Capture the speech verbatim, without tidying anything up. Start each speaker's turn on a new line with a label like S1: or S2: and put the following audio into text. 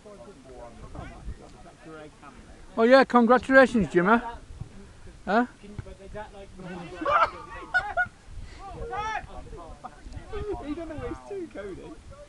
S1: Oh yeah, congratulations, Jimmy. Huh?
S2: He don't know where he's to, Cody.